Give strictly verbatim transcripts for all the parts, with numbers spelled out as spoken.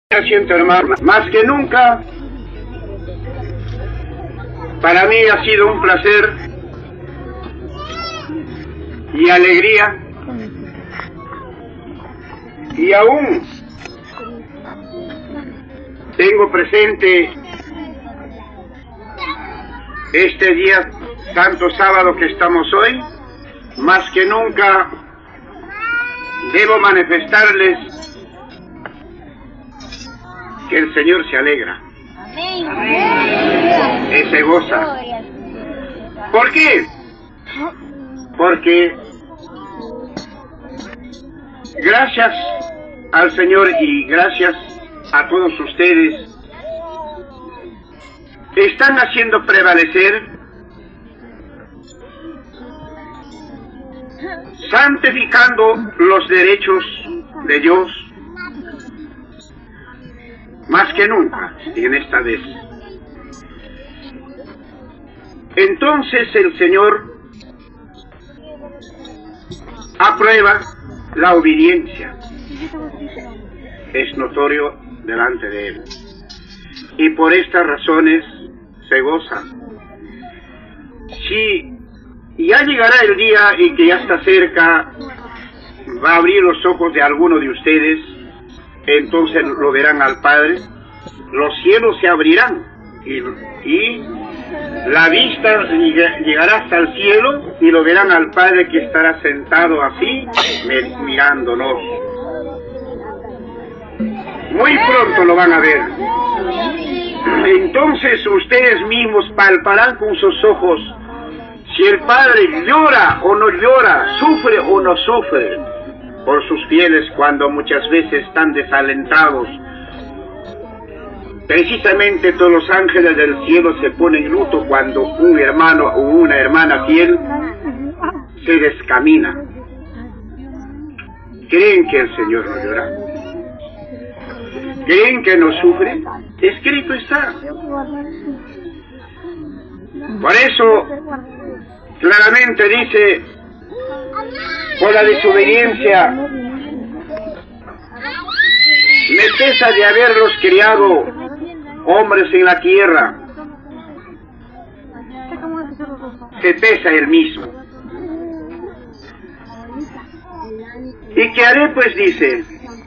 Siento, hermano, más que nunca, para mí ha sido un placer y alegría, y aún tengo presente este día, santo sábado que estamos hoy. Más que nunca debo manifestarles que el Señor se alegra, y se goza. ¿Por qué? Porque gracias al Señor y gracias a todos ustedes están haciendo prevalecer, santificando los derechos de Dios más que nunca en esta vez. Entonces el Señor aprueba la obediencia, es notorio delante de Él, y por estas razones se goza. Si ya llegará el día y que ya está cerca, va a abrir los ojos de alguno de ustedes, entonces lo verán al Padre, los cielos se abrirán y, y la vista llegará hasta el cielo y lo verán al Padre, que estará sentado así mirándonos. Muy pronto lo van a ver. Entonces ustedes mismos palparán con sus ojos si el Padre llora o no llora, sufre o no sufre por sus fieles, cuando muchas veces están desalentados. Precisamente todos los ángeles del cielo se ponen luto cuando un hermano o una hermana fiel se descamina. ¿Creen que el Señor no llora? ¿Creen que no sufre? Escrito está. Por eso claramente dice: por la desobediencia me pesa de haberlos criado hombres en la tierra, se pesa él mismo. ¿Y qué haré? Pues dice,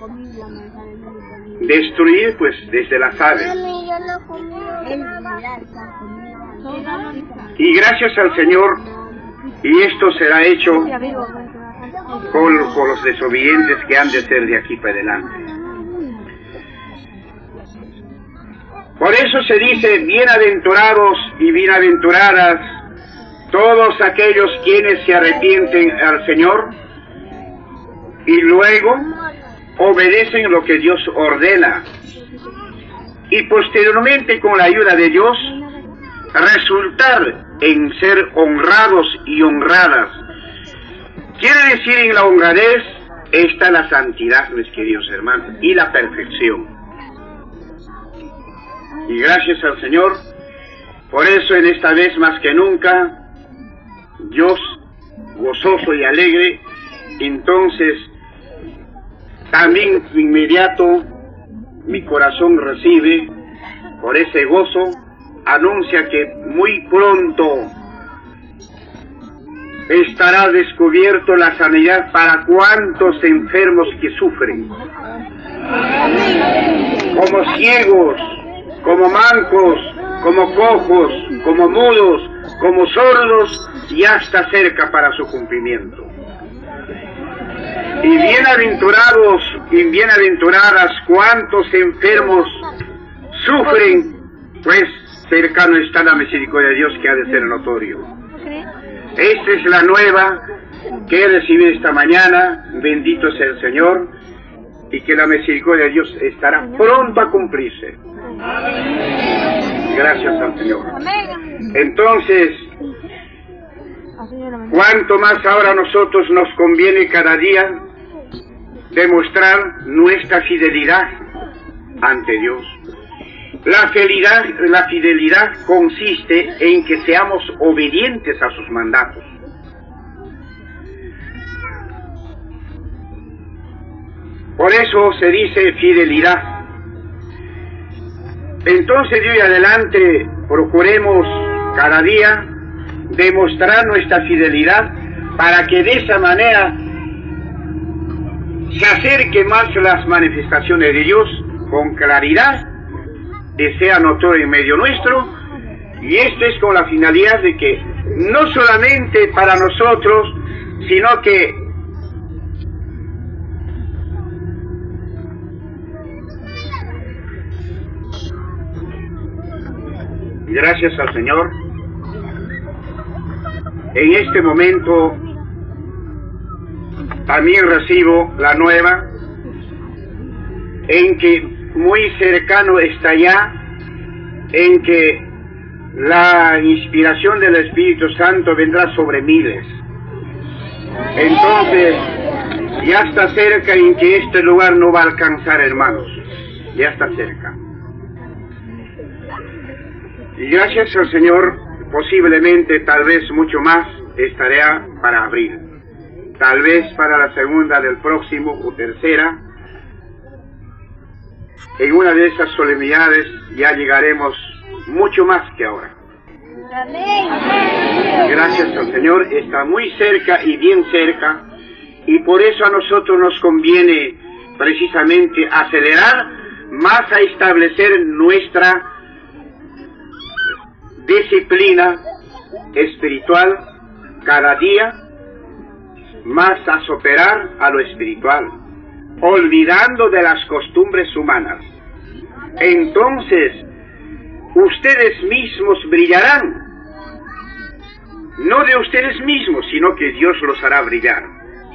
destruir pues desde las aves. Y gracias al Señor, y esto será hecho con, con los desobedientes que han de ser de aquí para adelante. Por eso se dice: bienaventurados y bienaventuradas todos aquellos quienes se arrepienten al Señor y luego obedecen lo que Dios ordena, y posteriormente, con la ayuda de Dios, resultar en ser honrados y honradas. Quiere decir, en la honradez está la santidad, mis queridos hermanos, y la perfección. Y gracias al Señor, por eso en esta vez más que nunca, Dios gozoso y alegre, entonces también de inmediato mi corazón recibe, por ese gozo, anuncia que muy pronto estará descubierto la sanidad para cuantos enfermos que sufren, como ciegos, como mancos, como cojos, como mudos, como sordos, ya está cerca para su cumplimiento. Y bienaventurados y bienaventuradas cuantos enfermos sufren, pues cercano está la misericordia de Dios, que ha de ser notorio. Esta es la nueva que he recibido esta mañana. Bendito sea el Señor, y que la misericordia de Dios estará pronto a cumplirse. Gracias al Señor. Entonces, cuanto más ahora a nosotros nos conviene cada día demostrar nuestra fidelidad ante Dios. La fidelidad, la fidelidad consiste en que seamos obedientes a sus mandatos. Por eso se dice fidelidad. Entonces, de hoy adelante, procuremos cada día demostrar nuestra fidelidad para que de esa manera se acerque más las manifestaciones de Dios con claridad, que sea notorio en medio nuestro, y esto es con la finalidad de que no solamente para nosotros, sino que gracias al Señor, en este momento también recibo la nueva en que muy cercano está ya, en que la inspiración del Espíritu Santo vendrá sobre miles. Entonces, ya está cerca en que este lugar no va a alcanzar, hermanos. Ya está cerca. Y gracias al Señor, posiblemente, tal vez mucho más, estaré para abril. Tal vez para la segunda del próximo o tercera. En una de esas solemnidades ya llegaremos mucho más que ahora. Gracias al Señor, está muy cerca y bien cerca, y por eso a nosotros nos conviene precisamente acelerar más a establecer nuestra disciplina espiritual cada día, más a superar a lo espiritual, olvidando de las costumbres humanas. Entonces, ustedes mismos brillarán, no de ustedes mismos, sino que Dios los hará brillar.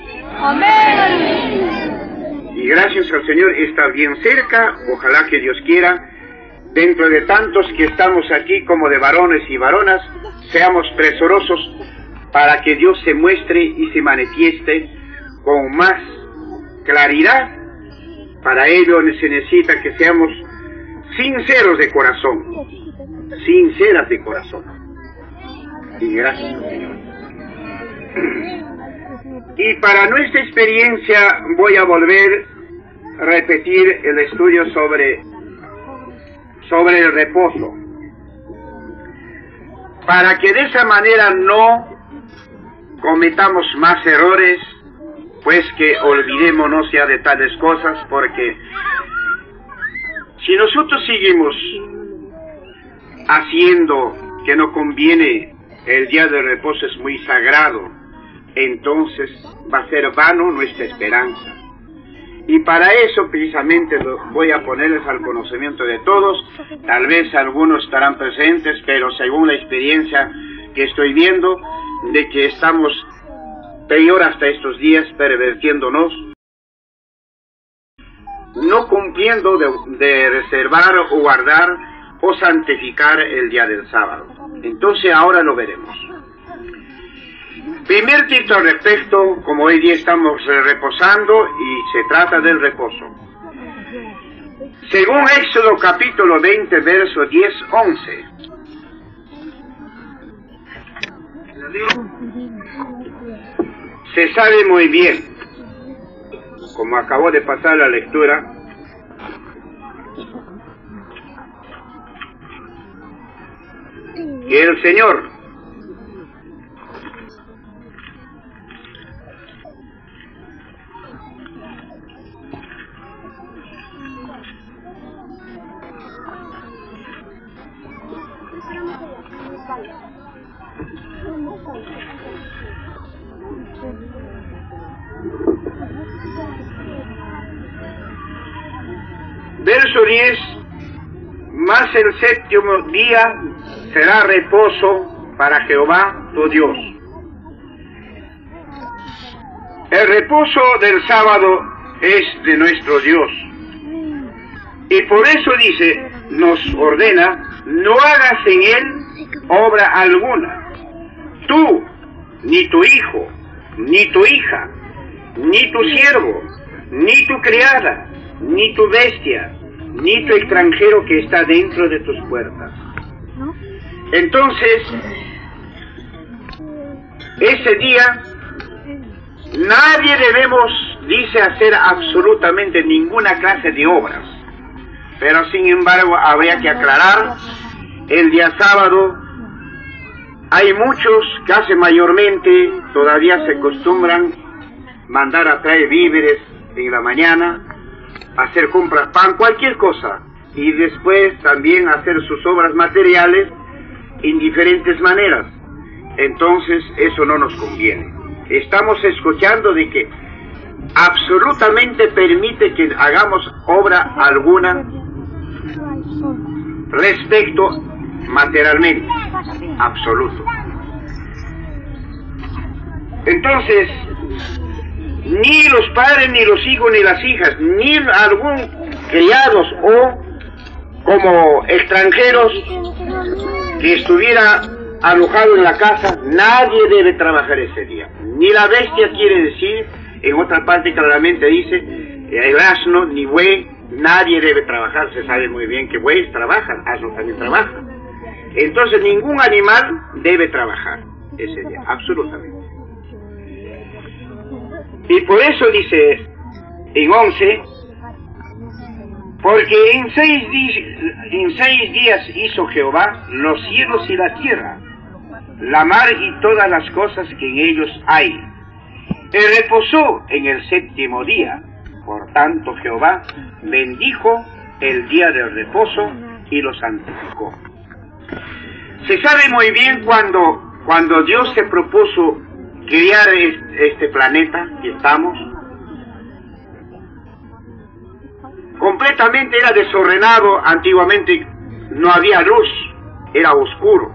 Amén. Y gracias al Señor está bien cerca, ojalá que Dios quiera, dentro de tantos que estamos aquí como de varones y varonas, seamos presurosos para que Dios se muestre y se manifieste con más claridad. Para ello se necesita que seamos sinceros de corazón, sinceras de corazón. Y gracias al Señor. Y para nuestra experiencia voy a volver a repetir el estudio sobre, sobre el reposo, para que de esa manera no cometamos más errores, pues que olvidémonos ya de tales cosas, porque si nosotros seguimos haciendo que no conviene, el día de reposo es muy sagrado, entonces va a ser vano nuestra esperanza. Y para eso precisamente lo voy a ponerles al conocimiento de todos. Tal vez algunos estarán presentes, pero según la experiencia que estoy viendo, de que estamos peor hasta estos días pervertiéndonos, no cumpliendo de, de reservar o guardar o santificar el día del sábado. Entonces ahora lo veremos. Primer título al respecto, como hoy día estamos reposando y se trata del reposo. Según Éxodo capítulo veinte, verso diez, once. Se sabe muy bien, como acabó de pasar la lectura, que el Señor verso diez, más el séptimo día será reposo para Jehová tu Dios. El reposo del sábado es de nuestro Dios, y por eso dice, nos ordena, no hagas en él obra alguna, tú, ni tu hijo, ni tu hija, ni tu siervo, ni tu criada, ni tu bestia, ni tu extranjero que está dentro de tus puertas. Entonces, ese día, nadie debemos, dice, hacer absolutamente ninguna clase de obras. Pero sin embargo habría que aclarar, el día sábado hay muchos, casi mayormente, todavía se acostumbran mandar a traer víveres en la mañana, hacer compras, pan, cualquier cosa, y después también hacer sus obras materiales en diferentes maneras. Entonces eso no nos conviene. Estamos escuchando de que absolutamente permite que hagamos obra alguna respecto materialmente, absoluto. Entonces, ni los padres, ni los hijos, ni las hijas, ni algún criados o como extranjeros que estuviera alojado en la casa, nadie debe trabajar ese día. Ni la bestia, quiere decir, en otra parte claramente dice, el asno, ni buey, nadie debe trabajar. Se sabe muy bien que bueyes trabajan, asnos también trabajan. Entonces ningún animal debe trabajar ese día, absolutamente. Y por eso dice en once, porque en seis, en seis días hizo Jehová los cielos y la tierra, la mar y todas las cosas que en ellos hay. Y reposó en el séptimo día. Por tanto Jehová bendijo el día del reposo y lo santificó. Se sabe muy bien cuando, cuando Dios se propuso crear este planeta que estamos, completamente era desordenado. Antiguamente no había luz, era oscuro.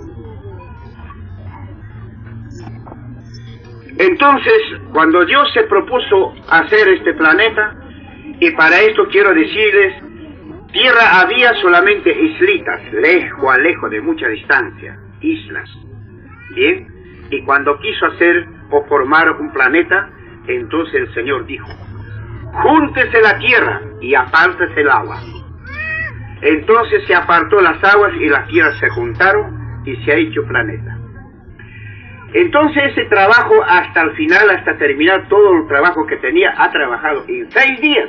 Entonces, cuando Dios se propuso hacer este planeta, y para esto quiero decirles, tierra había solamente islitas, lejos a lejos, de mucha distancia, islas, ¿bien? Y cuando quiso hacer o formar un planeta, entonces el Señor dijo, júntese la tierra y apártese el agua. Entonces se apartó las aguas y las tierras se juntaron y se ha hecho planeta. Entonces ese trabajo hasta el final, hasta terminar todo el trabajo que tenía, ha trabajado en seis días.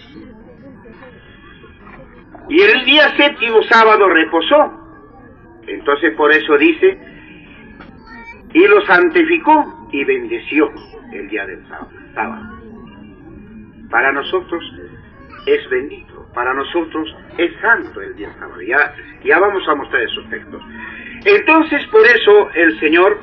Y el día séptimo, sábado, reposó. Entonces por eso dice, y lo santificó y bendeció el día del sábado. Para nosotros es bendito, para nosotros es santo el día sábado. Ya, ya vamos a mostrar esos textos. Entonces por eso el Señor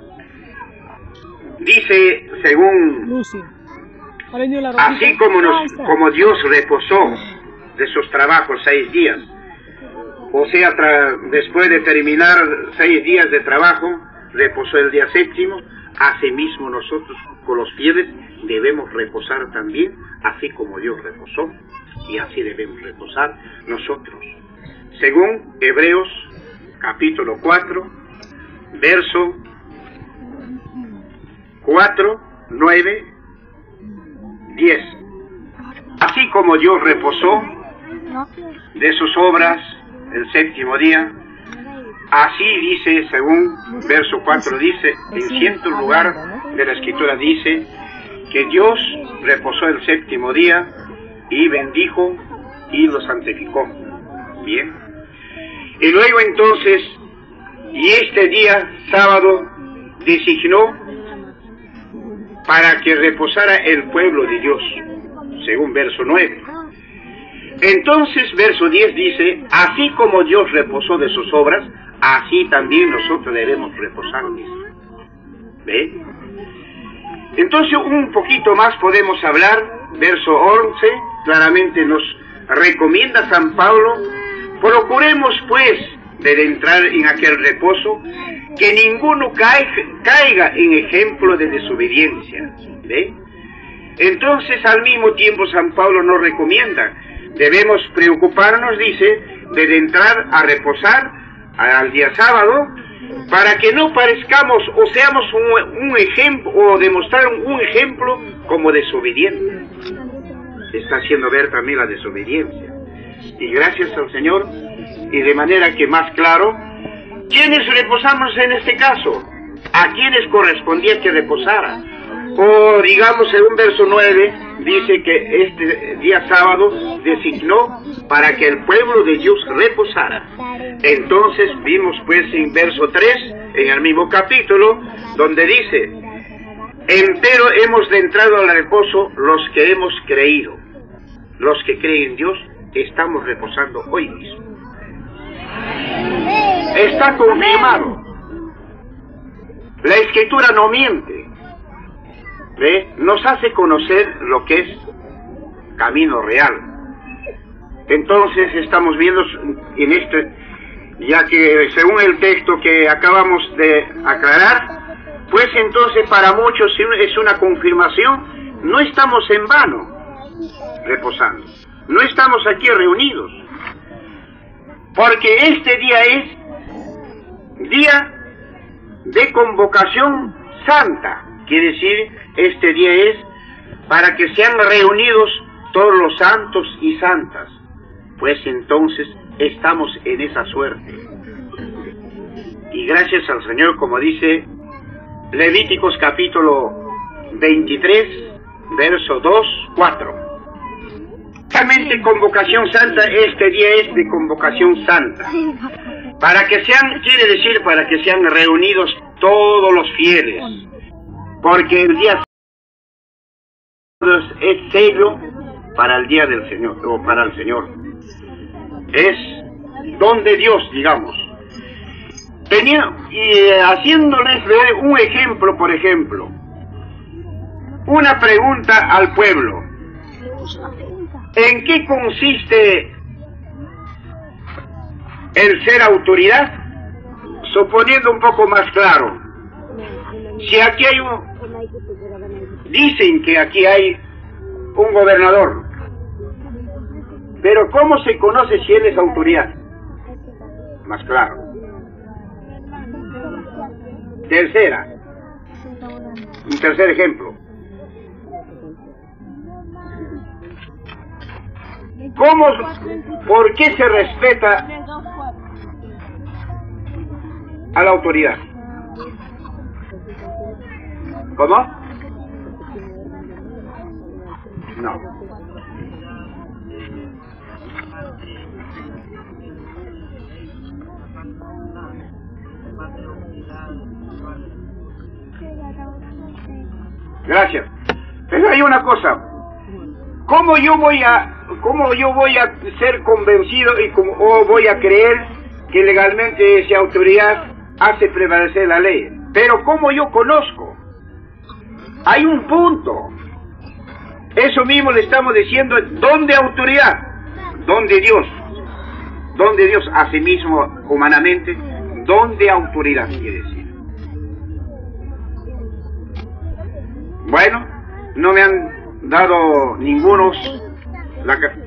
dice, según, así como, nos, como Dios reposó de sus trabajos seis días, o sea, tra, después de terminar seis días de trabajo, reposó el día séptimo, asimismo nosotros con los pies debemos reposar también, así como Dios reposó, y así debemos reposar nosotros. Según Hebreos capítulo cuatro, verso cuatro, nueve, diez. Así como Dios reposó de sus obras el séptimo día, así dice, según verso cuatro dice, en cierto lugar de la Escritura dice que Dios reposó el séptimo día y bendijo y lo santificó. Bien. Y luego entonces, y este día sábado designó para que reposara el pueblo de Dios, según verso nueve. Entonces, verso diez dice, así como Dios reposó de sus obras, así también nosotros debemos reposar. ¿Ve? Entonces, un poquito más podemos hablar, verso once, claramente nos recomienda San Pablo, procuremos pues de entrar en aquel reposo, que ninguno caiga, caiga en ejemplo de desobediencia. ¿Ve? Entonces al mismo tiempo San Pablo nos recomienda, debemos preocuparnos, dice, de entrar a reposar al día sábado, para que no parezcamos o seamos un, un ejemplo, o demostrar un ejemplo como desobedientes. Está haciendo ver también la desobediencia. Y gracias al Señor, y de manera que más claro, ¿quiénes reposamos en este caso? ¿A quiénes correspondía que reposara? O digamos en un verso nueve, dice que este día sábado designó para que el pueblo de Dios reposara. Entonces vimos pues en verso tres, en el mismo capítulo, donde dice: empero hemos de entrar al reposo los que hemos creído. Los que creen en Dios estamos reposando hoy mismo. Está confirmado. La Escritura no miente. ¿Ve? Nos hace conocer lo que es camino real. Entonces estamos viendo en este, ya que según el texto que acabamos de aclarar, pues entonces para muchos es una confirmación. No estamos en vano reposando, no estamos aquí reunidos, porque este día es día de convocación santa. Quiere decir, este día es para que sean reunidos todos los santos y santas. Pues entonces estamos en esa suerte. Y gracias al Señor, como dice Levíticos capítulo veintitrés, verso dos, cuatro. Exactamente, convocación santa, este día es de convocación santa. Para que sean, quiere decir, para que sean reunidos todos los fieles. Porque el día es sello para el día del Señor, o para el Señor. Es don de Dios, digamos. Tenía, y haciéndoles ver un ejemplo, por ejemplo, una pregunta al pueblo: ¿en qué consiste el ser autoridad? Suponiendo un poco más claro, si aquí hay un, dicen que aquí hay un gobernador, pero ¿cómo se conoce si él es autoridad? Más claro. Tercera, un tercer ejemplo. ¿Cómo, por qué se respeta a la autoridad? ¿Cómo? No. Gracias. Pero hay una cosa. ¿Cómo yo voy a, cómo yo voy a ser convencido y cómo, o voy a creer que legalmente esa autoridad hace prevalecer la ley? Pero ¿cómo yo conozco? Hay un punto. Eso mismo le estamos diciendo. ¿Dónde autoridad? ¿Dónde Dios? ¿Dónde Dios a sí mismo humanamente? ¿Dónde autoridad quiere decir? Bueno, no me han dado ningunos la ca-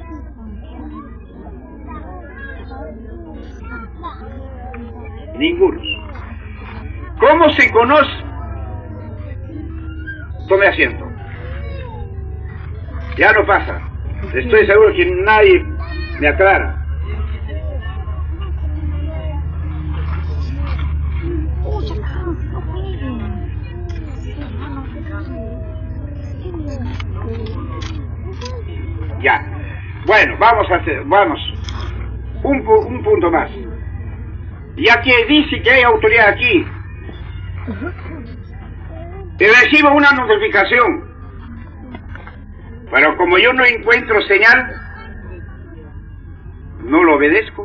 ningunos. ¿Cómo se conoce? Tome asiento. Ya no pasa. Estoy seguro que nadie me aclara. Ya. Bueno, vamos a hacer, vamos. Un, un punto más. Ya que dice que hay autoridad aquí, y recibo una notificación, pero como yo no encuentro señal, no lo obedezco.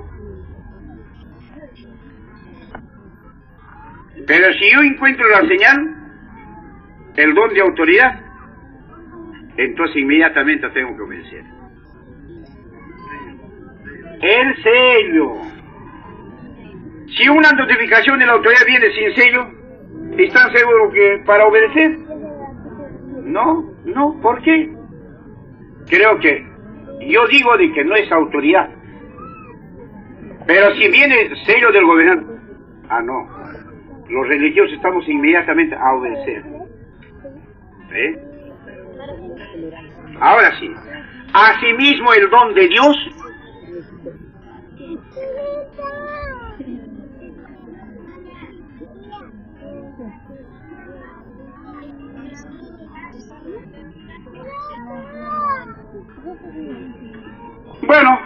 Pero si yo encuentro la señal, el don de autoridad, entonces inmediatamente tengo que obedecer. El sello. Si una notificación de la autoridad viene sin sello, ¿están seguros que para obedecer? No, no, ¿por qué? Creo que, yo digo de que no es autoridad. Pero si viene sello del gobernante, ah no, los religiosos estamos inmediatamente a obedecer. ¿Eh? Ahora sí, asimismo el don de Dios Bueno,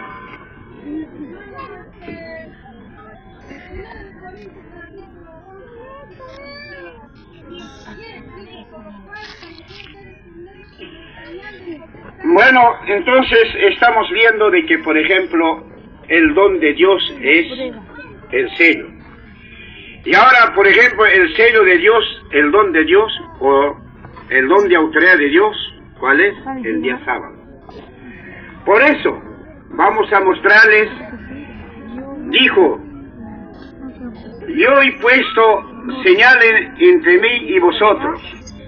bueno, entonces estamos viendo de que, por ejemplo, el don de Dios es el sello. Y ahora, por ejemplo, el sello de Dios, el don de Dios, o el don de autoridad de Dios, ¿cuál es? El día sábado. Por eso, vamos a mostrarles, dijo, yo he puesto señales entre mí y vosotros.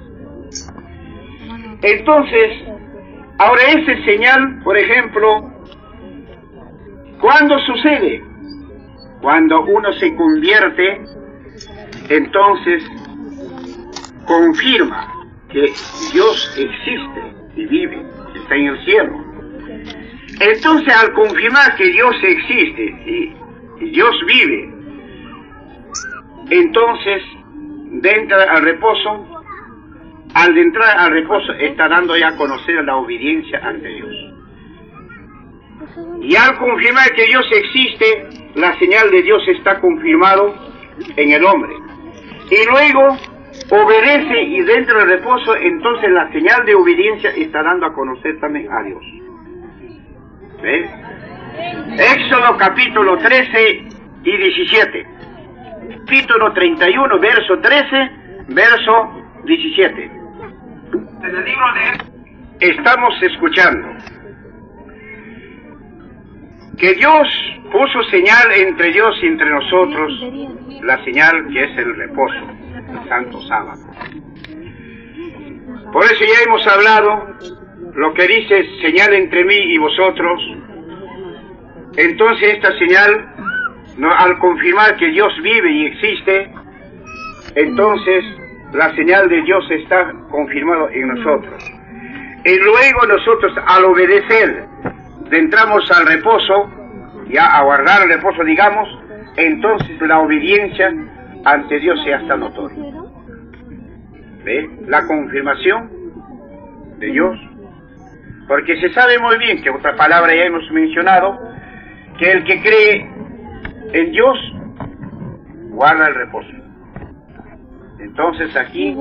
Entonces, ahora ese señal, por ejemplo, ¿cuándo sucede? Cuando uno se convierte, entonces confirma que Dios existe y vive, está en el cielo. Entonces, al confirmar que Dios existe y, y Dios vive, entonces, de entrar al reposo, al de entrar al reposo, está dando ya a conocer la obediencia ante Dios. Y al confirmar que Dios existe, la señal de Dios está confirmado en el hombre. Y luego obedece y dentro del reposo, entonces la señal de obediencia está dando a conocer también a Dios. ¿Ves? Éxodo capítulo trece y diecisiete. Capítulo treinta y uno, verso trece, verso diecisiete. En el libro de... Estamos escuchando que Dios puso señal entre Dios y entre nosotros, la señal que es el reposo, el santo sábado. Por eso ya hemos hablado lo que dice señal entre mí y vosotros. Entonces esta señal, no, al confirmar que Dios vive y existe, entonces la señal de Dios está confirmada en nosotros. Y luego nosotros, al obedecer, entramos al reposo, ya a guardar el reposo, digamos, entonces la obediencia ante Dios ya está notoria. ¿Ve? La confirmación de Dios. Porque se sabe muy bien, que otra palabra ya hemos mencionado, que el que cree en Dios guarda el reposo. Entonces aquí,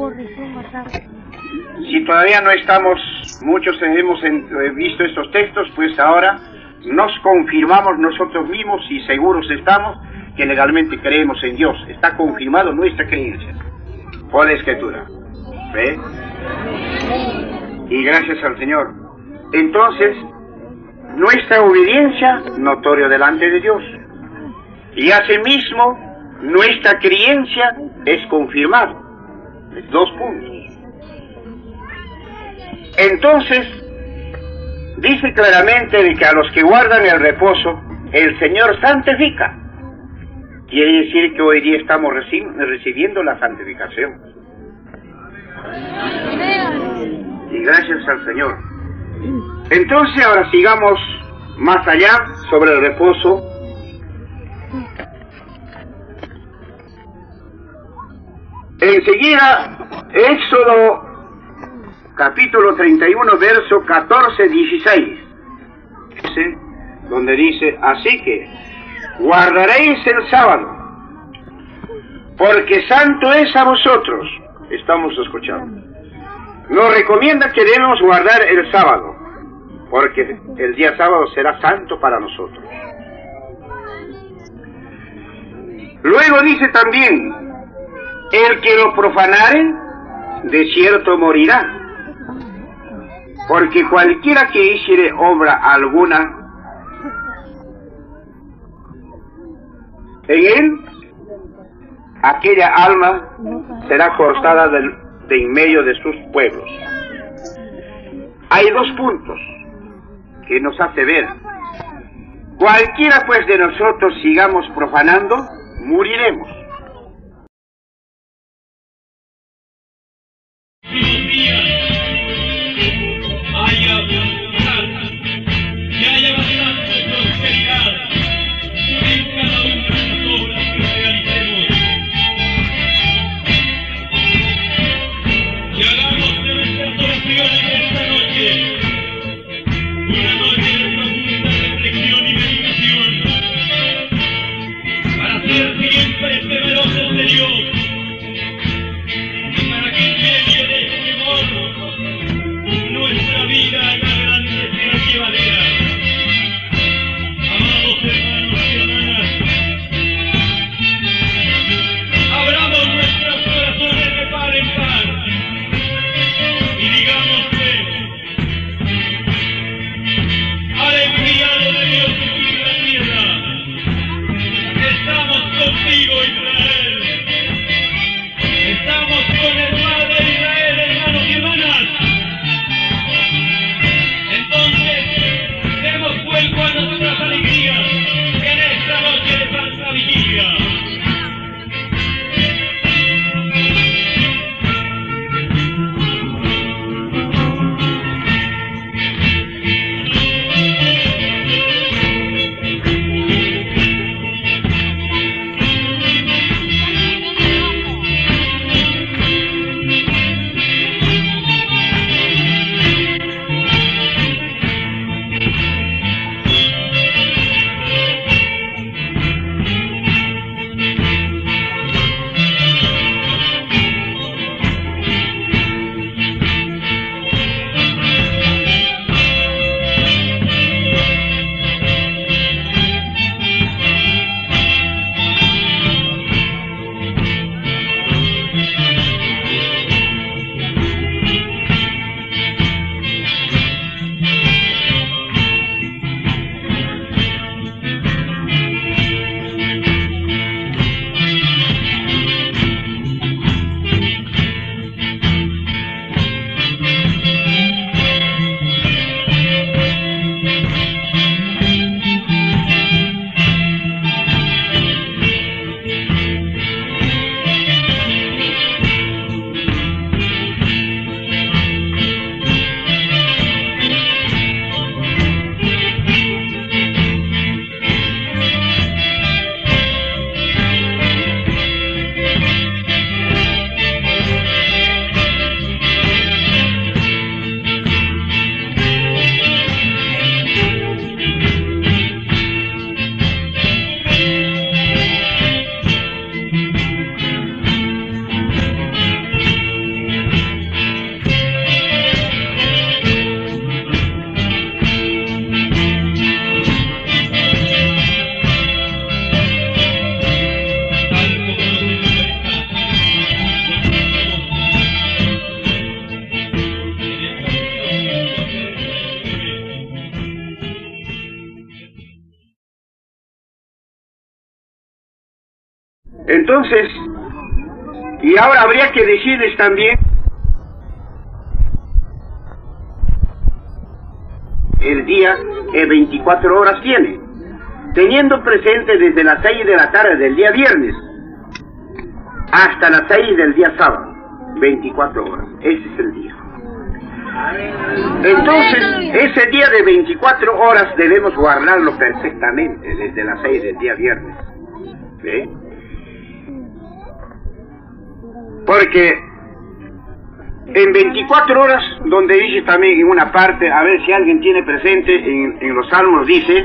si todavía no estamos, muchos hemos visto estos textos, pues ahora nos confirmamos nosotros mismos y seguros estamos que legalmente creemos en Dios. Está confirmado nuestra creencia por la Escritura. ¿Ve? Y gracias al Señor. Entonces, nuestra obediencia notoria delante de Dios. Y asimismo, nuestra creencia es confirmada. Dos puntos. Entonces, dice claramente de que a los que guardan el reposo, el Señor santifica. Quiere decir que hoy día estamos reci recibiendo la santificación. Y gracias al Señor. Entonces, ahora sigamos más allá sobre el reposo. Enseguida, Éxodo capítulo treinta y uno, verso catorce, dieciséis, ¿sí? Donde dice, así que guardaréis el sábado, porque santo es a vosotros. Estamos escuchando. Nos recomienda que debemos guardar el sábado, porque el día sábado será santo para nosotros. Luego dice también, el que lo profanare, de cierto morirá. Porque cualquiera que hiciere obra alguna en él, aquella alma será cortada del, de en medio de sus pueblos. Hay dos puntos que nos hace ver. Cualquiera pues de nosotros sigamos profanando, moriremos. Una Entonces, y ahora habría que decirles también el día que veinticuatro horas tiene, teniendo presente desde las seis de la tarde del día viernes hasta las seis del día sábado, veinticuatro horas, ese es el día. Entonces, ese día de veinticuatro horas debemos guardarlo perfectamente desde las seis del día viernes. ¿Sí? Porque en veinticuatro horas, donde dice también en una parte, a ver si alguien tiene presente, en, en los salmos dice,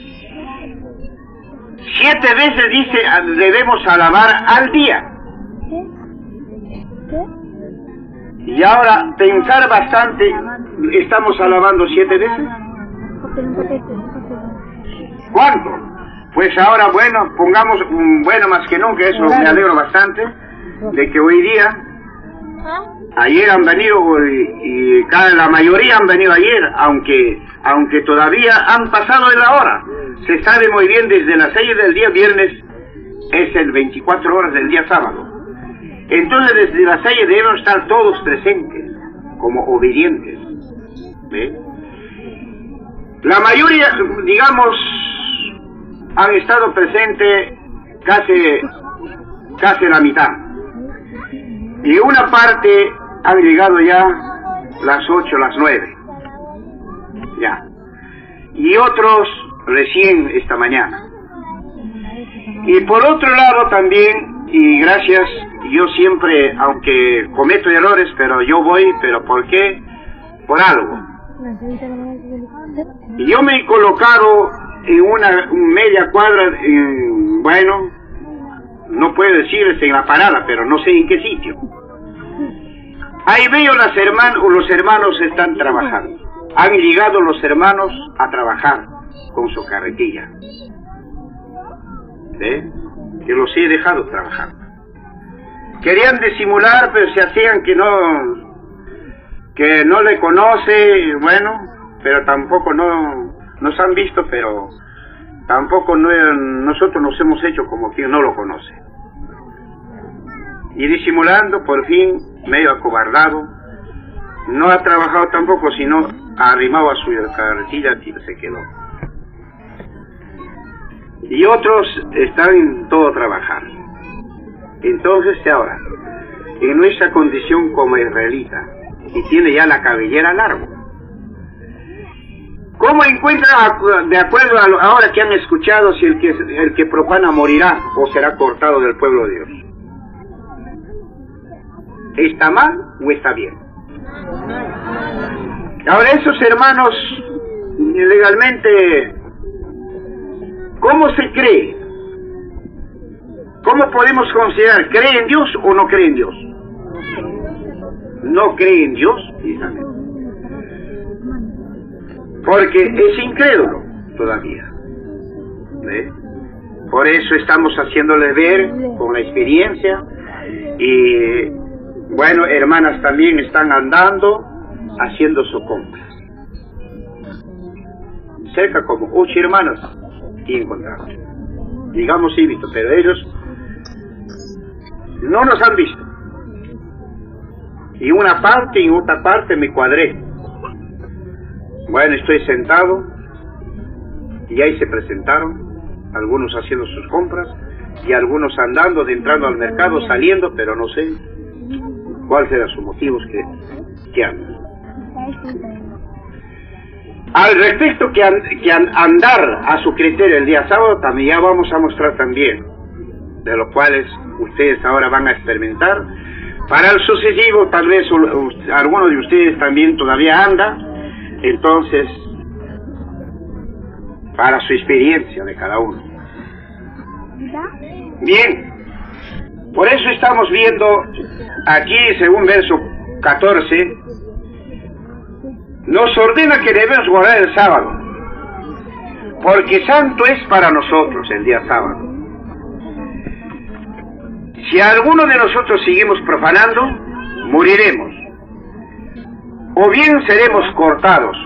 siete veces dice debemos alabar al día. Y ahora pensar bastante, ¿estamos alabando siete veces? ¿Cuánto? Pues ahora, bueno, pongamos, bueno, más que nunca, eso me alegro bastante, de que hoy día, ayer han venido, y, y cada, la mayoría han venido ayer, aunque, aunque todavía han pasado de la hora. Se sabe muy bien, desde las seis del día viernes, es el veinticuatro horas del día sábado. Entonces desde las seis debemos estar todos presentes, como obedientes. ¿Ve? La mayoría, digamos, han estado presentes casi, casi la mitad. Y una parte han llegado ya las ocho, las nueve. Ya. Y otros recién esta mañana. Y por otro lado también, y gracias, yo siempre, aunque cometo errores, pero yo voy, pero ¿por qué? Por algo. Y yo me he colocado en una media cuadra, en, bueno, no puedo decirles en la parada, pero no sé en qué sitio. Ahí veo las hermanos, los hermanos están trabajando. Han llegado los hermanos a trabajar con su carretilla. ¿Eh? Que los he dejado trabajar. Querían disimular, pero se hacían que no, que no le conoce, bueno, pero tampoco no, nos han visto, pero tampoco no, nosotros nos hemos hecho como quien no lo conoce. Y disimulando, por fin, medio acobardado, no ha trabajado tampoco, sino ha arrimado a su carretilla y se quedó. Y otros están en todo trabajar. Entonces ahora, en nuestra condición como israelita, y tiene ya la cabellera larga, ¿cómo encuentra, de acuerdo a lo, ahora que han escuchado, si el que, el que profana morirá o será cortado del pueblo de Dios? ¿Está mal o está bien? Ahora esos hermanos, legalmente, ¿cómo se cree? ¿Cómo podemos considerar? ¿Cree en Dios o no cree en Dios? No cree en Dios, porque es incrédulo todavía. ¿Ve? Por eso estamos haciéndole ver con la experiencia. Y bueno, hermanas también están andando haciendo su compra. Cerca como ocho hermanas y encontramos. Digamos sí visto, pero ellos no nos han visto. Y una parte y otra parte me cuadré. Bueno, estoy sentado y ahí se presentaron, algunos haciendo sus compras y algunos andando, entrando al mercado, saliendo, pero no sé cuál será su motivo que, que andan. Al respecto que, an, que an, andar a su criterio el día sábado, también ya vamos a mostrar también, de los cuales ustedes ahora van a experimentar. Para el sucesivo, tal vez alguno de ustedes también todavía anda, entonces, para su experiencia de cada uno. Bien, por eso estamos viendo aquí, según verso catorce, nos ordena que debemos guardar el sábado, porque santo es para nosotros el día sábado. Si alguno de nosotros seguimos profanando, moriremos, o bien seremos cortados.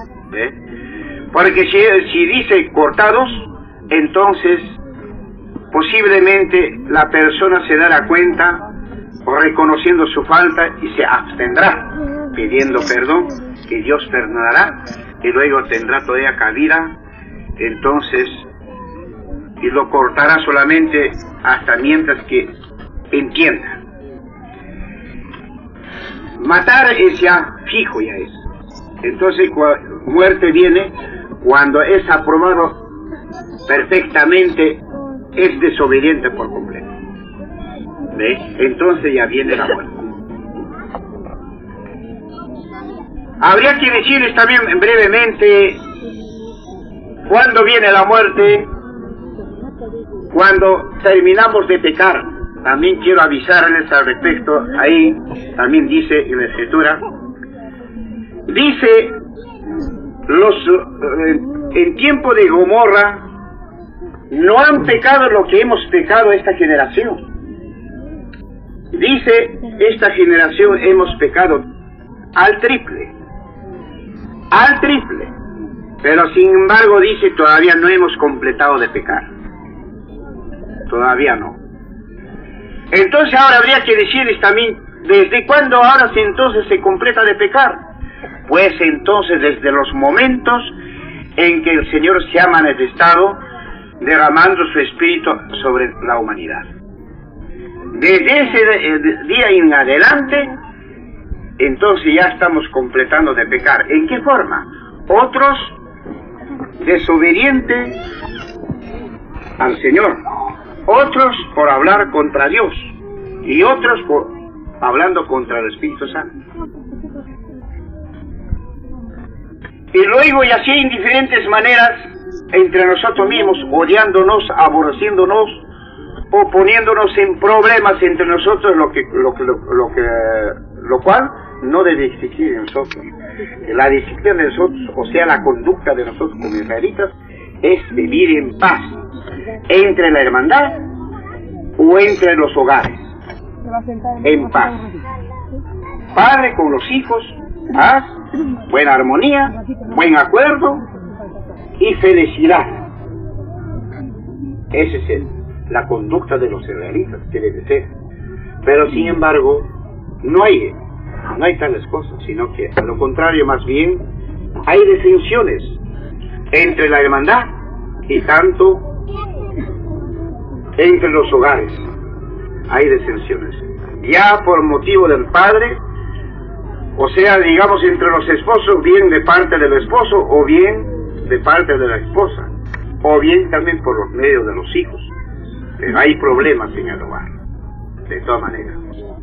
¿Eh? Porque si, si dice cortados, entonces posiblemente la persona se dará cuenta o reconociendo su falta y se abstendrá, pidiendo perdón, que Dios perdonará y luego tendrá todavía cabida, entonces, y lo cortará solamente hasta mientras que entienda. Matar es ya fijo, ya es. Entonces muerte viene cuando es aprobado perfectamente, es desobediente por completo. ¿Ve? Entonces ya viene la muerte. Habría que decirles también brevemente cuándo viene la muerte, cuando terminamos de pecar. También quiero avisarles al respecto, ahí también dice en la Escritura, dice, los eh, en tiempo de Gomorra no han pecado lo que hemos pecado esta generación. Dice, esta generación hemos pecado al triple, al triple, pero sin embargo dice, todavía no hemos completado de pecar, todavía no. Entonces ahora habría que decirles también, ¿desde cuándo ahora se, entonces se completa de pecar? Pues entonces desde los momentos en que el Señor se ha manifestado derramando su Espíritu sobre la humanidad. Desde ese día en adelante, entonces ya estamos completando de pecar. ¿En qué forma? Otros desobedientes al Señor, otros por hablar contra Dios y otros por hablando contra el Espíritu Santo. Y luego, y así en diferentes maneras, entre nosotros mismos, odiándonos, aborreciéndonos, o poniéndonos en problemas entre nosotros, lo que, lo que, lo, lo que, lo cual no debe existir en nosotros. La disciplina de nosotros, o sea, la conducta de nosotros como israelitas, es vivir en paz entre la hermandad o entre los hogares, en paz. Padre con los hijos, paz, buena armonía, buen acuerdo y felicidad. Esa es el, la conducta de los israelitas que debe ser. Pero sin embargo, no hay, no hay tales cosas, sino que a lo contrario, más bien, hay disensiones entre la hermandad y tanto entre los hogares. Hay disensiones. Ya por motivo del padre, o sea, digamos, entre los esposos, bien de parte del esposo, o bien de parte de la esposa, o bien también por los medios de los hijos. Pero hay problemas en el hogar, de todas maneras.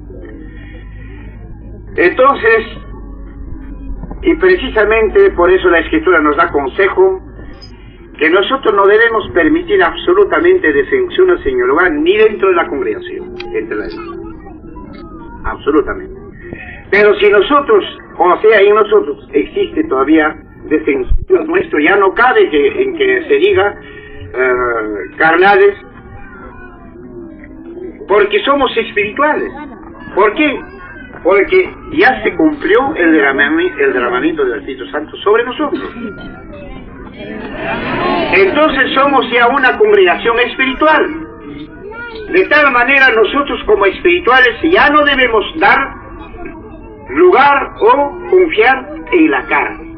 Entonces, y precisamente por eso la Escritura nos da consejo, que nosotros no debemos permitir absolutamente disensiones en el hogar, ni dentro de la congregación, entre la absolutamente. Pero si nosotros, o sea, en nosotros existe todavía disensiones nuestro, ya no cabe que, en que se diga uh, carnales, porque somos espirituales. ¿Por qué? Porque ya se cumplió el derramamiento, el derramamiento del Espíritu Santo sobre nosotros. Entonces somos ya una congregación espiritual. De tal manera nosotros como espirituales ya no debemos dar lugar o confiar en la carne.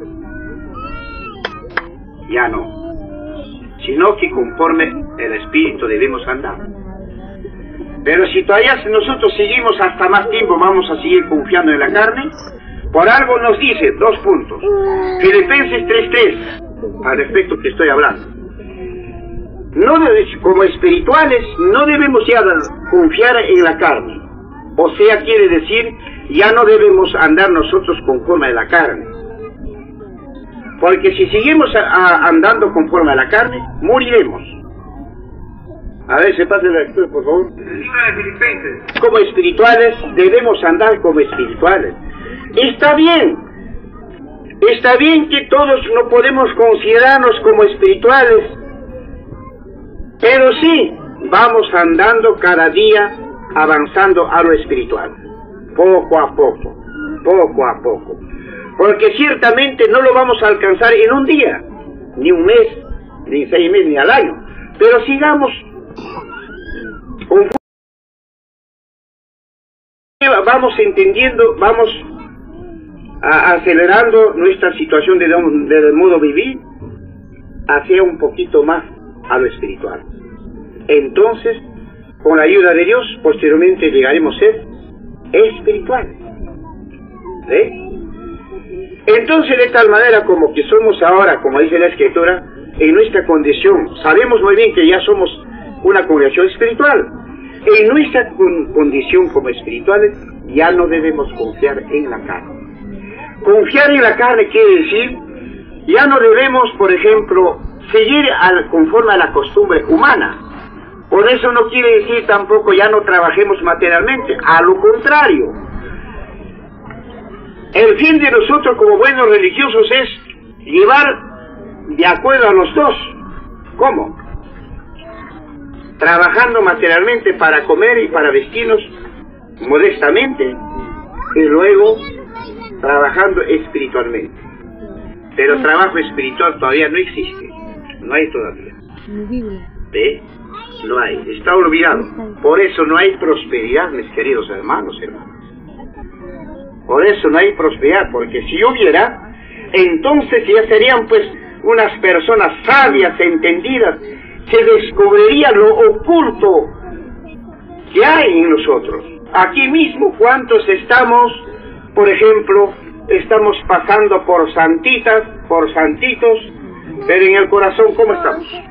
Ya no. Sino que conforme el Espíritu debemos andar. Pero si todavía nosotros seguimos hasta más tiempo, vamos a seguir confiando en la carne. Por algo nos dice, dos puntos, Filipenses tres tres, al respecto que estoy hablando. No debe, como espirituales, no debemos ya confiar en la carne. O sea, quiere decir, ya no debemos andar nosotros conforme a la carne. Porque si seguimos a, a, andando conforme a la carne, moriremos. A ver, se pasa la lectura, por favor. El libro de Filipenses. Como espirituales, debemos andar como espirituales. Está bien. Está bien que todos no podemos considerarnos como espirituales. Pero sí, vamos andando cada día, avanzando a lo espiritual. Poco a poco. Poco a poco. Porque ciertamente no lo vamos a alcanzar en un día. Ni un mes, ni seis meses, ni al año. Pero sigamos vamos entendiendo, vamos a, acelerando nuestra situación de, de modo vivir hacia un poquito más a lo espiritual. Entonces, con la ayuda de Dios, posteriormente llegaremos a ser espirituales. ¿Sí? Entonces, de tal manera como que somos ahora, como dice la Escritura, en nuestra condición, sabemos muy bien que ya somos una congregación espiritual. En nuestra con condición como espirituales, ya no debemos confiar en la carne. Confiar en la carne quiere decir, ya no debemos, por ejemplo, seguir al, conforme a la costumbre humana. Por eso no quiere decir tampoco ya no trabajemos materialmente, a lo contrario. El fin de nosotros como buenos religiosos es llevar de acuerdo a los dos. ¿Cómo? Trabajando materialmente para comer y para vestirnos modestamente, y luego trabajando espiritualmente. Pero trabajo espiritual todavía no existe, no hay todavía. ¿Ve? No hay, está olvidado. Por eso no hay prosperidad, mis queridos hermanos, hermanos. Por eso no hay prosperidad, porque si hubiera, entonces ya serían pues unas personas sabias, entendidas, que descubrirían lo oculto que hay en nosotros. Aquí mismo, ¿cuántos estamos, por ejemplo, estamos pasando por santitas, por santitos, pero en el corazón, ¿cómo estamos?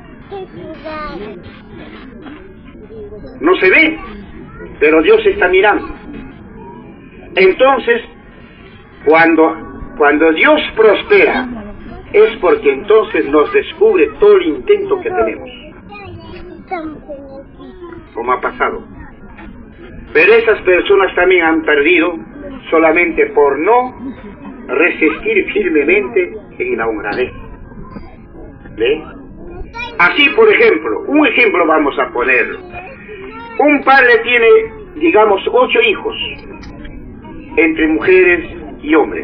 No se ve, pero Dios está mirando. Entonces, cuando, cuando Dios prospera, es porque entonces nos descubre todo el intento que tenemos, como ha pasado. Pero esas personas también han perdido solamente por no resistir firmemente en la honradez. ¿Ve? Así, por ejemplo, un ejemplo vamos a ponerlo. Un padre tiene, digamos, ocho hijos, entre mujeres y hombres.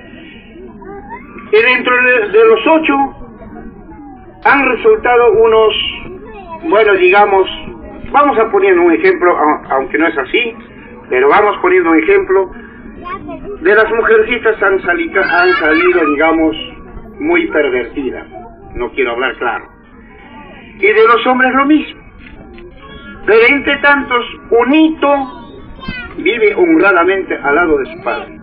Y dentro de los ocho han resultado unos, bueno, digamos, vamos a poner un ejemplo, aunque no es así, pero vamos poniendo un ejemplo, de las mujercitas han salido, han salido, digamos, muy pervertidas, no quiero hablar claro, y de los hombres lo mismo. Pero entre tantos, un hito vive honradamente al lado de su padre.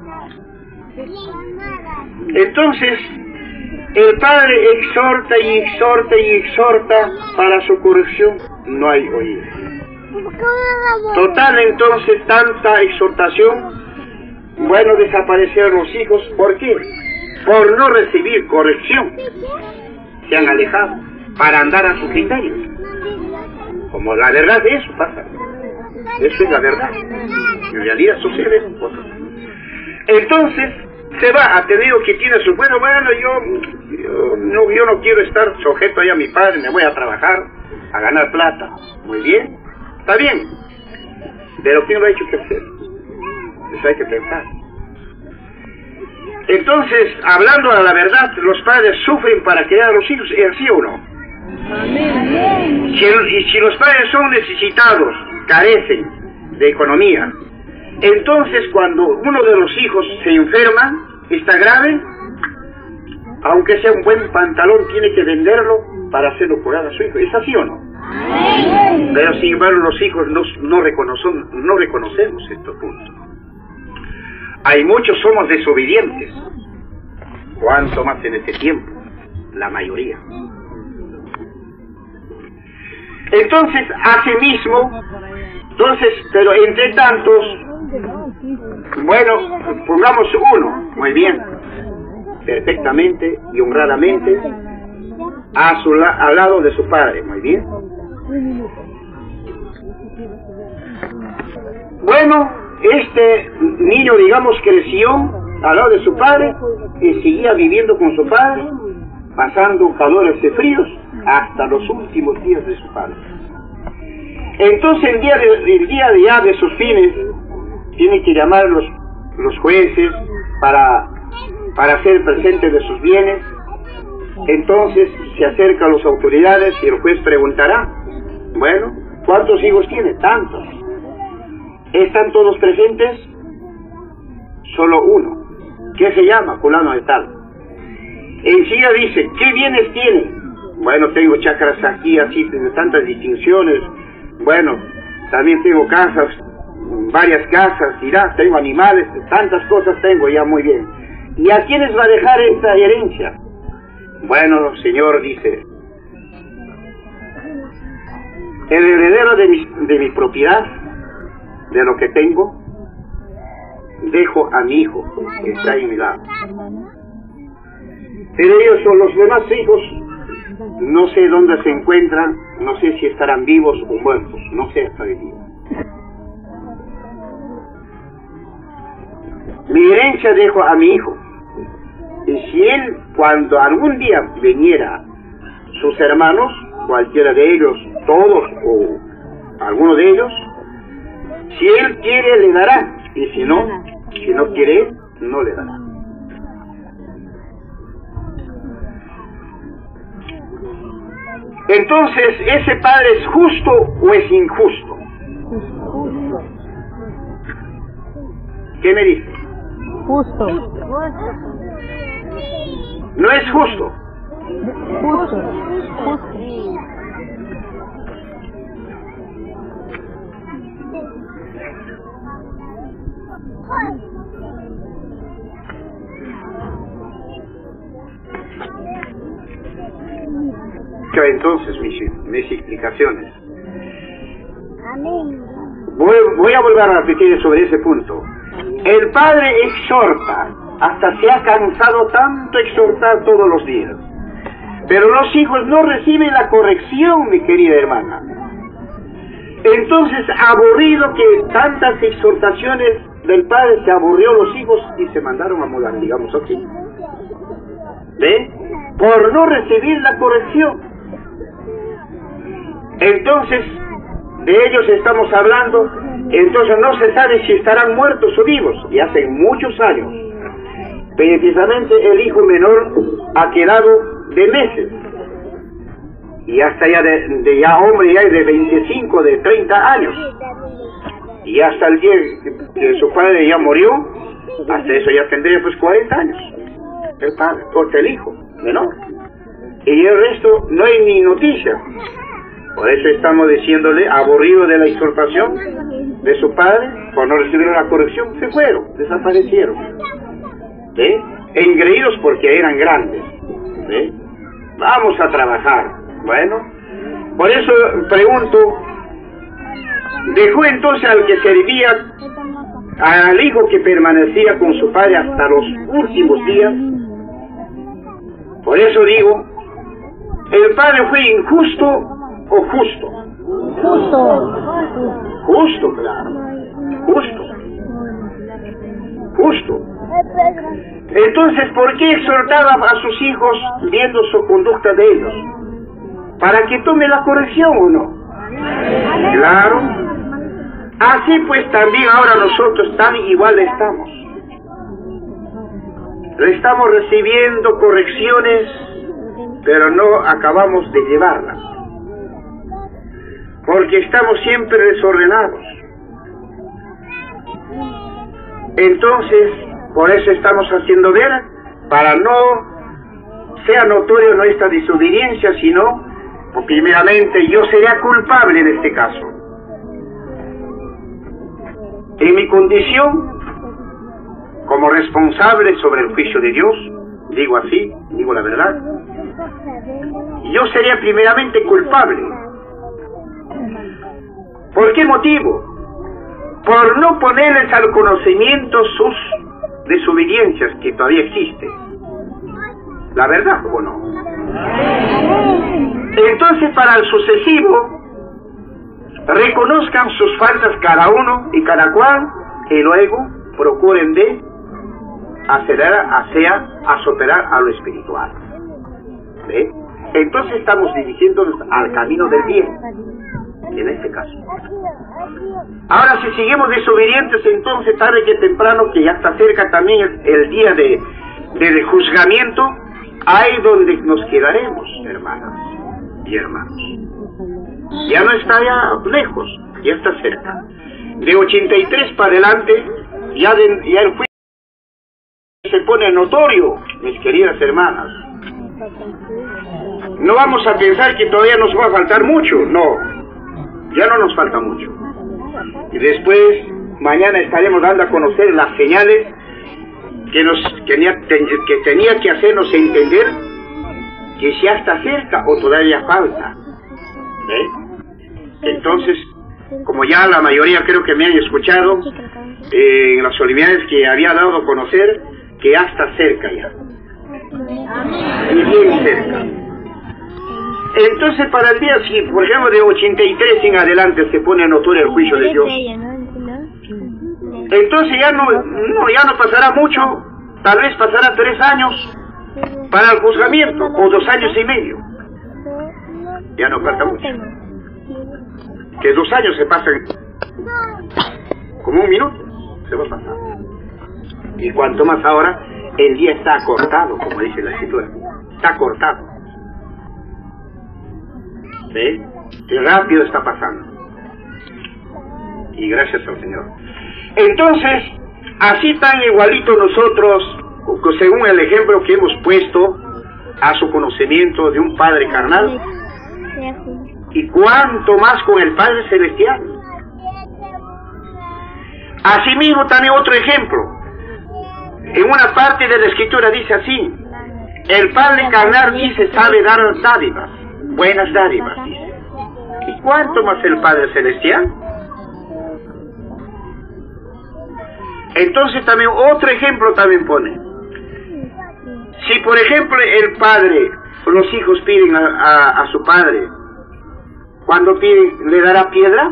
Entonces, el padre exhorta y exhorta y exhorta para su corrección, no hay oído. Total, entonces, tanta exhortación, bueno, desaparecieron los hijos. ¿Por qué? Por no recibir corrección. Se han alejado para andar a su criterio. Como la verdad de eso pasa. Eso es la verdad. En realidad sucede. Entonces, se va, ha tenido que tiene su, bueno, bueno, yo, yo, no, yo no quiero estar sujeto ya a mi padre, me voy a trabajar, a ganar plata. Muy bien, está bien. Pero ¿quién lo ha hecho que hacer? Eso hay que pensar. Entonces, hablando a la verdad, los padres sufren para criar a los hijos, ¿es así o no? Amén. Si, y si los padres son necesitados, carecen de economía, entonces cuando uno de los hijos se enferma, está grave, aunque sea un buen pantalón, tiene que venderlo para hacerlo curar a su hijo. ¿Es así o no? Amén. Pero sin embargo los hijos no, no, reconocen, no reconocemos estos puntos. Hay muchos somos desobedientes, cuanto más en este tiempo, la mayoría. Entonces, asimismo, entonces, pero entre tantos, bueno, pongamos uno, muy bien, perfectamente y honradamente, a su la, al lado de su padre, muy bien. Bueno, este niño, digamos, creció al lado de su padre y seguía viviendo con su padre, pasando calores y fríos hasta los últimos días de su padre. Entonces el día de, el día de ya de sus fines tienen que llamar los, los jueces para, para hacer presente de sus bienes. Entonces se acercan las autoridades y el juez preguntará, bueno, ¿cuántos hijos tiene? Tantos. ¿Están todos presentes? solo uno, que se llama fulano de tal. Enseguida dice, ¿qué bienes tiene? Bueno, tengo chacras aquí, así, de tantas distinciones. Bueno, también tengo casas, varias casas, dirá, tengo animales, tantas cosas tengo, ya muy bien. ¿Y a quiénes va a dejar esta herencia? Bueno, señor, dice, el heredero de mi, de mi propiedad, de lo que tengo, dejo a mi hijo, que está ahí a mi lado. Pero ellos son los demás hijos, no sé dónde se encuentran, no sé si estarán vivos o muertos, no sé hasta hoy día. Mi herencia dejo a mi hijo, y si él, cuando algún día viniera sus hermanos, cualquiera de ellos, todos o alguno de ellos, si él quiere le dará, y si no, si no quiere, no le dará. Entonces, ¿ese padre es justo o es injusto? ¿Qué me dice? Justo. No es justo. Justo. Justo. Entonces, mis, mis explicaciones. Voy, voy a volver a repetir sobre ese punto. El padre exhorta, hasta se ha cansado tanto exhortar todos los días. Pero los hijos no reciben la corrección, mi querida hermana. Entonces, aburrido que tantas exhortaciones del padre, se aburrió los hijos y se mandaron a mudar, digamos así. ¿Ve? Por no recibir la corrección. Entonces, de ellos estamos hablando, entonces no se sabe si estarán muertos o vivos, y hace muchos años. Precisamente el hijo menor ha quedado de meses, y hasta ya de, de ya hombre ya de veinticinco, de treinta años, y hasta el día que su padre ya murió, hasta eso ya tendría pues cuarenta años, el padre, porque el hijo menor, y el resto no hay ni noticia. Por eso estamos diciéndole, aburrido de la exhortación de su padre, por no recibir la corrección, se fueron, desaparecieron. ¿Eh? Engreídos porque eran grandes. ¿Eh? Vamos a trabajar. Bueno, por eso pregunto, dejó entonces al que servía, al hijo que permanecía con su padre hasta los últimos días. Por eso digo, ¿el padre fue injusto o justo? Justo. Justo, claro. Justo. Justo. Entonces, ¿por qué exhortaba a sus hijos viendo su conducta de ellos? ¿Para que tome la corrección o no? Claro. Así pues también ahora nosotros tan igual estamos. Estamos recibiendo correcciones, pero no acabamos de llevarlas. Porque estamos siempre desordenados. Entonces, por eso estamos haciendo ver, para no sea notorio nuestra desobediencia, sino, primeramente, yo sería culpable en este caso. En mi condición, como responsable sobre el juicio de Dios, digo así, digo la verdad, yo sería primeramente culpable. ¿Por qué motivo? Por no ponerles al conocimiento sus desobediencias que todavía existen. ¿La verdad o no? Entonces, para el sucesivo, reconozcan sus faltas cada uno y cada cual, y luego procuren de acelerar hacia a superar a lo espiritual. ¿Ve? Entonces estamos dirigiéndonos al camino del bien, en este caso. Ahora, si seguimos desobedientes, entonces tarde que temprano, que ya está cerca también el, el día de, de, de juzgamiento, ahí donde nos quedaremos, hermanas y hermanos. Ya no está ya lejos, ya está cerca. De ochenta y tres para adelante, ya, de, ya el juicio pone notorio, mis queridas hermanas. No vamos a pensar que todavía nos va a faltar mucho, no, ya no nos falta mucho. Y después, mañana estaremos dando a conocer las señales que, nos, que, tenía, que tenía que hacernos entender que ya está cerca o todavía falta. ¿Ve? Entonces, como ya la mayoría creo que me han escuchado eh, en las solemnidades que había dado a conocer, que ya está cerca ya. Y bien cerca. Entonces para el día, si por ejemplo de ochenta y tres en adelante se pone notorio el juicio de Dios, entonces ya no, no, ya no pasará mucho, tal vez pasará tres años para el juzgamiento, o dos años y medio. Ya no falta mucho. Que dos años se pasan como un minuto, se va a pasar. Y cuanto más ahora, el día está acortado, como dice la escritura, está acortado. ¿Sí? Y rápido está pasando. Y gracias al Señor. Entonces, así tan igualito nosotros, según el ejemplo que hemos puesto a su conocimiento de un Padre carnal, y cuánto más con el Padre celestial. Asimismo también otro ejemplo. En una parte de la Escritura dice así: el Padre carnal dice sabe dar dádivas, buenas dádivas, dice. ¿Y cuánto más el Padre celestial? Entonces también otro ejemplo también pone. Si por ejemplo el padre, los hijos piden a, a, a su padre, cuando piden, ¿le dará piedra?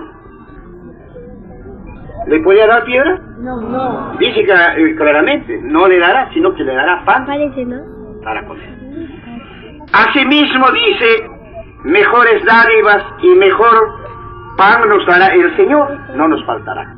¿Le podría dar piedra? No, no. Dice claramente, no le dará, sino que le dará pan Parece, ¿no? para comer. Asimismo dice, mejores dádivas y mejor pan nos dará el Señor, no nos faltará.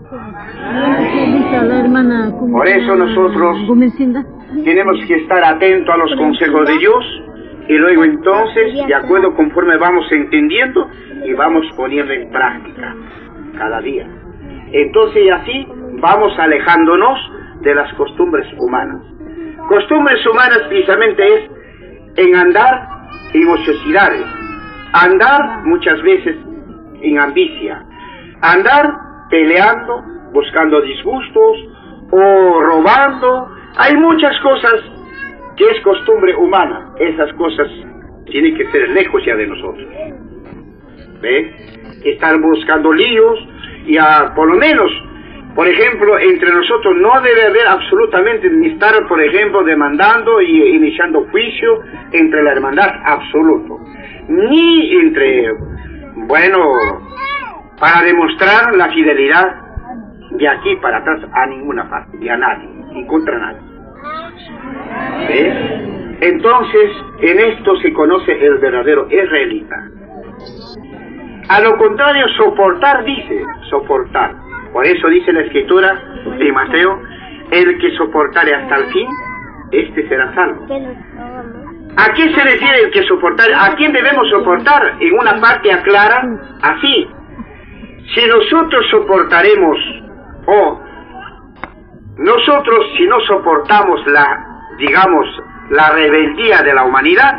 Por eso nosotros tenemos que estar atentos a los consejos de Dios, y luego entonces, de acuerdo conforme vamos entendiendo, y vamos poniendo en práctica cada día. Entonces así vamos alejándonos de las costumbres humanas. Costumbres humanas precisamente es en andar en ociosidades, andar muchas veces en ambicia, andar peleando, buscando disgustos o robando. Hay muchas cosas que es costumbre humana. Esas cosas tienen que ser lejos ya de nosotros. ¿Ve? Estar buscando líos y a, por lo menos, por ejemplo, entre nosotros no debe haber absolutamente ni estar, por ejemplo, demandando y iniciando juicio entre la hermandad, absoluto. Ni entre, bueno, para demostrar la fidelidad de aquí para atrás a ninguna parte, y a nadie, y contra nadie. ¿Ves? Entonces, en esto se conoce el verdadero israelita. A lo contrario, soportar dice, soportar. Por eso dice la Escritura de Mateo, el que soportare hasta el fin, este será salvo. ¿A qué se refiere el que soportar? ¿A quién debemos soportar? En una parte aclara así: si nosotros soportaremos, o nosotros si no soportamos la, digamos, la rebeldía de la humanidad,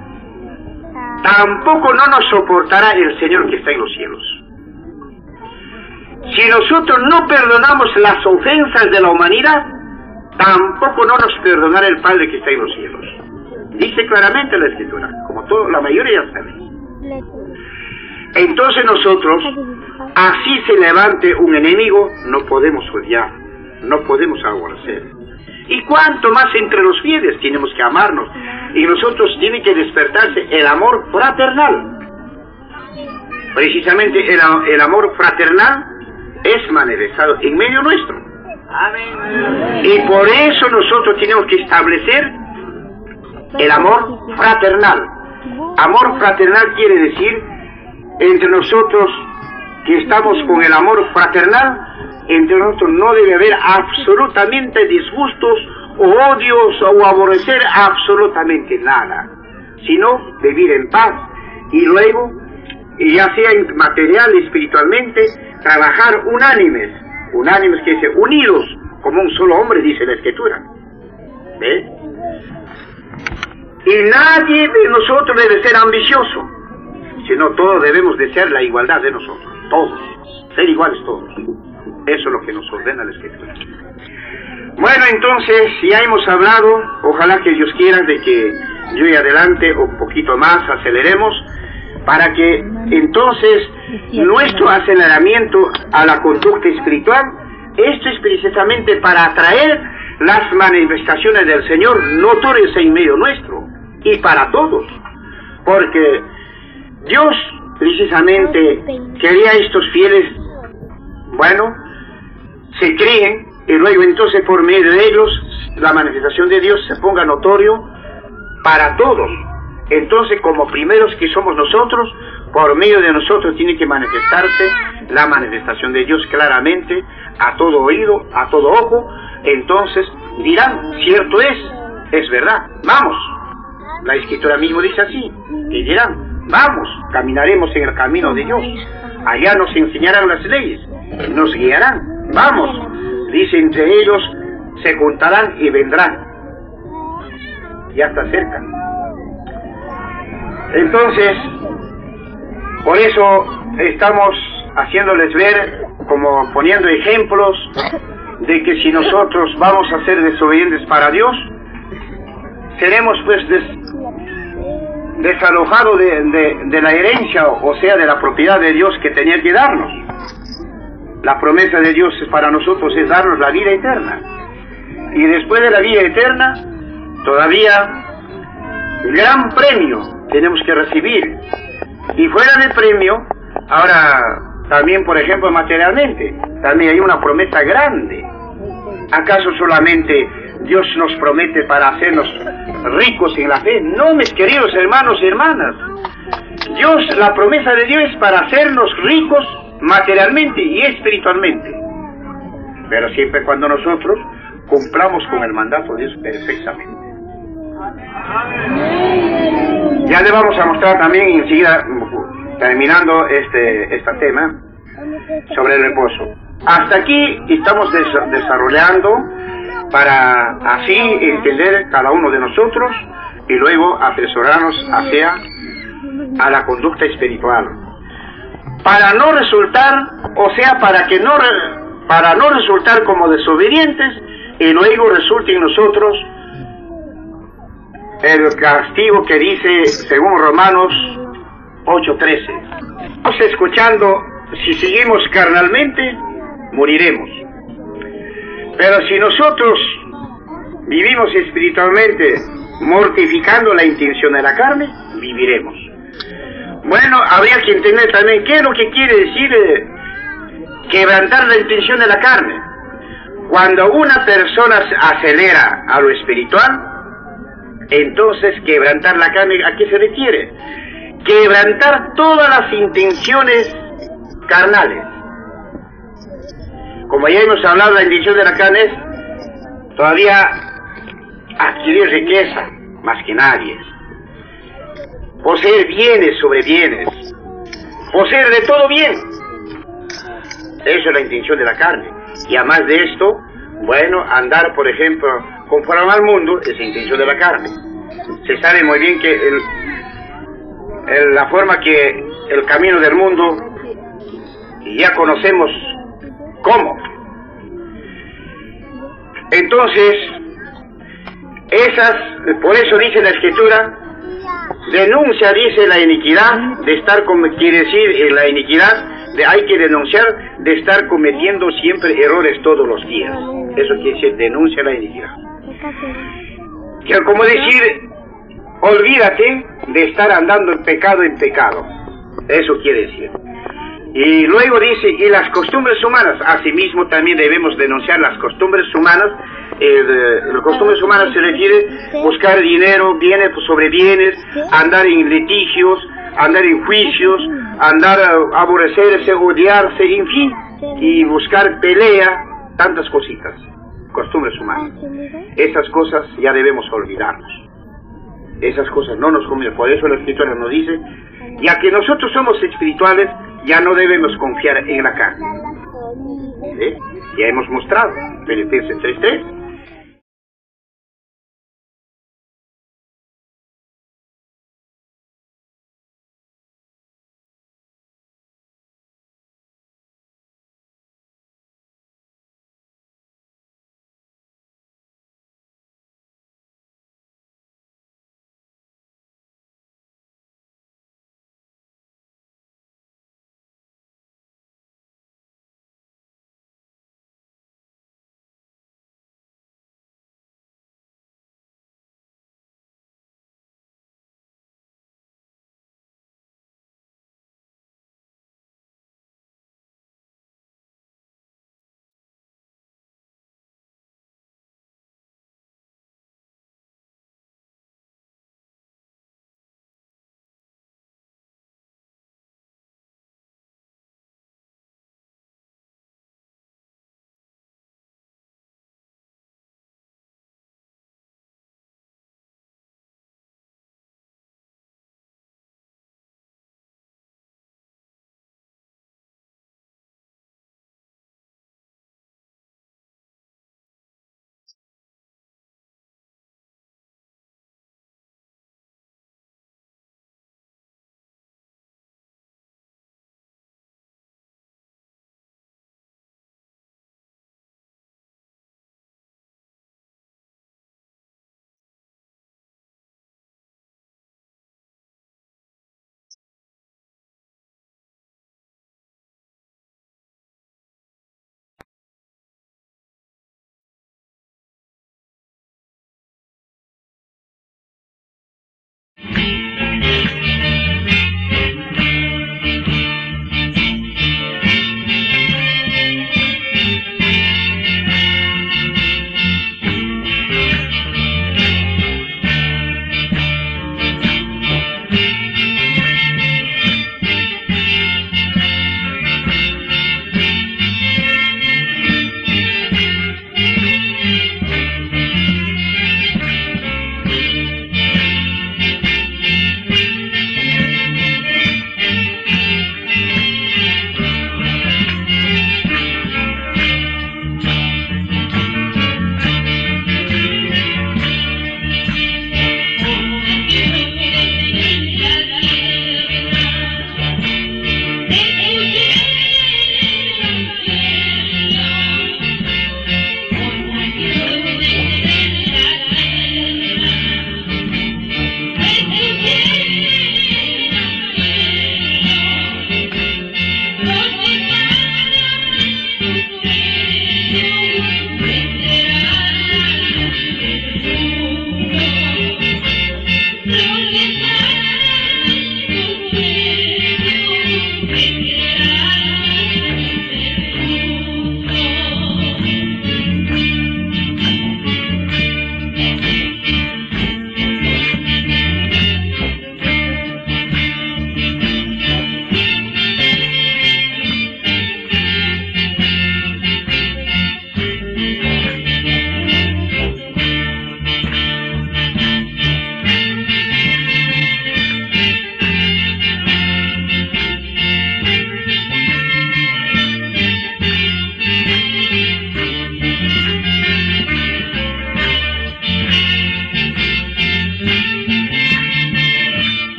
tampoco no nos soportará el Señor que está en los cielos. Si nosotros no perdonamos las ofensas de la humanidad, tampoco no nos perdonará el Padre que está en los cielos. Dice claramente la Escritura, como todo, la mayoría ya sabe. Entonces nosotros, así se levante un enemigo, no podemos odiar, no podemos aborrecer. Y cuanto más entre los fieles tenemos que amarnos, y nosotros tiene que despertarse el amor fraternal. Precisamente el, el amor fraternal es manifestado en medio nuestro. Amén. Y por eso nosotros tenemos que establecer el amor fraternal. Amor fraternal quiere decir, entre nosotros que estamos con el amor fraternal, entre nosotros no debe haber absolutamente disgustos o odios o aborrecer absolutamente nada, sino vivir en paz y luego, y ya sea material y espiritualmente, trabajar unánimes, unánimes que dice unidos como un solo hombre, dice la Escritura. ¿Ve? Y nadie de nosotros debe ser ambicioso, sino todos debemos desear la igualdad de nosotros, todos, ser iguales todos. Eso es lo que nos ordena la Escritura. Bueno, entonces, ya hemos hablado, ojalá que Dios quiera de que yo y adelante un poquito más aceleremos, para que entonces nuestro aceleramiento a la conducta espiritual, esto es precisamente para atraer las manifestaciones del Señor notorias en medio nuestro, y para todos, porque Dios precisamente quería a estos fieles, bueno, se críen, y luego entonces por medio de ellos la manifestación de Dios se ponga notorio para todos. Entonces, como primeros que somos nosotros, por medio de nosotros tiene que manifestarse la manifestación de Dios claramente, a todo oído, a todo ojo. Entonces dirán, cierto es, es verdad, vamos. La Escritura mismo dice así, y dirán, vamos, caminaremos en el camino de Dios. Allá nos enseñarán las leyes, nos guiarán, vamos. Dice, entre ellos se juntarán y vendrán. Ya está cerca. Entonces, por eso estamos haciéndoles ver, como poniendo ejemplos, de que si nosotros vamos a ser desobedientes para Dios, seremos pues des, desalojados de, de, de la herencia, o sea, de la propiedad de Dios que tenía que darnos. La promesa de Dios para nosotros es darnos la vida eterna. Y después de la vida eterna, todavía gran premio tenemos que recibir. Y fuera del premio, ahora también, por ejemplo, materialmente, también hay una promesa grande. ¿Acaso solamente Dios nos promete para hacernos ricos en la fe? No, mis queridos hermanos y hermanas. Dios, la promesa de Dios es para hacernos ricos materialmente y espiritualmente. Pero siempre cuando nosotros cumplamos con el mandato de Dios perfectamente. Ya le vamos a mostrar también enseguida, terminando este, este tema, sobre el reposo. Hasta aquí estamos des desarrollando para así entender cada uno de nosotros y luego apresurarnos hacia a la conducta espiritual. Para no resultar, o sea, para que no, para no resultar como desobedientes y luego resulte en nosotros el castigo que dice, según Romanos ocho trece. Estamos escuchando, si seguimos carnalmente, moriremos. Pero si nosotros vivimos espiritualmente, mortificando la intención de la carne, viviremos. Bueno, habría que entender también qué es lo que quiere decir eh, quebrantar la intención de la carne. Cuando una persona se acelera a lo espiritual, entonces quebrantar la carne, ¿a qué se refiere? Quebrantar todas las intenciones carnales. Como ya hemos hablado, la intención de la carne es todavía adquirir riqueza, más que nadie. Poseer bienes sobre bienes. Poseer de todo bien. Eso es la intención de la carne. Y además de esto, bueno, andar, por ejemplo, conforme al mundo, es la intención de la carne. Se sabe muy bien que el, el, la forma que el camino del mundo, ya conocemos cómo. Entonces, esas, por eso dice la Escritura, denuncia, dice, la iniquidad de estar, quiere decir, la iniquidad, de, hay que denunciar de estar cometiendo siempre errores todos los días. Eso quiere decir, denuncia la iniquidad. Que como decir, olvídate de estar andando en pecado en pecado. Eso quiere decir. Y luego dice, y las costumbres humanas, asimismo también debemos denunciar las costumbres humanas. Eh, las costumbres humanas se refiere a buscar dinero, bienes sobre bienes, andar en litigios, andar en juicios, andar a aborrecerse, odiarse, en fin, y buscar pelea, tantas cositas, costumbres humanas. Esas cosas ya debemos olvidarnos. Esas cosas no nos convienen. Por eso la Escritura nos dice, ya que nosotros somos espirituales, ya no debemos confiar en la carne. ¿Sí? Ya hemos mostrado, Filipenses tres tres. justo.